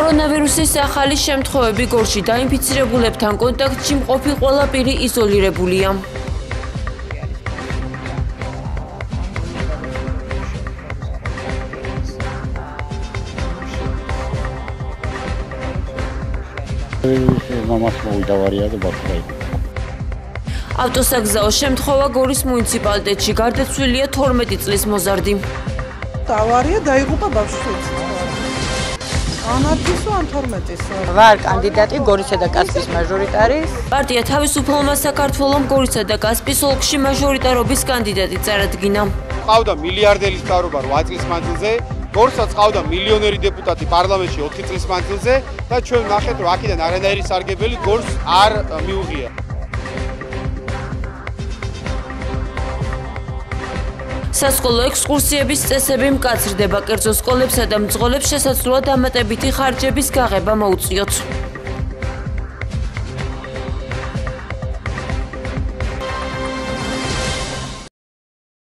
კორონავირუსის ახალი შემთხვევები გორში დაინფიცირებულებთან კონტაქტში მყოფი ყველა პირი იზოლირებულია. ავტოსაგზაო შემთხვევა გორის მუნიციპალიტეტში გარდაცვლილია 12 წლის მოზარდი. ავარია დაიღუპა ბავშვი. ანარქისო ან 12-ის. ვარ კანდიდატი გორისა და კასპის მაჟორიტარის. პარტია თავისუფალმა საქართველოს გორისა და კასპის ოლქში მაჟორიტარობის კანდიდატი წარადგინა. ყავდა მილიარდელის მთავრობა 8 წლის მანძილზე, გორსაც ყავდა მილიონერი დეპუტატი პარლამენტში 4 წლის მანძილზე და ჩვენ ნახეთ რომ აქედან არანაირი სარგებელი გორს არ მიუღია. სასკოლო ექსკურსიების წესები მკაცრდება, კერძო სკოლებსა და მძღოლებს შესაძლოა დამატებითი ხარჯების გაღება მოუწიოთ.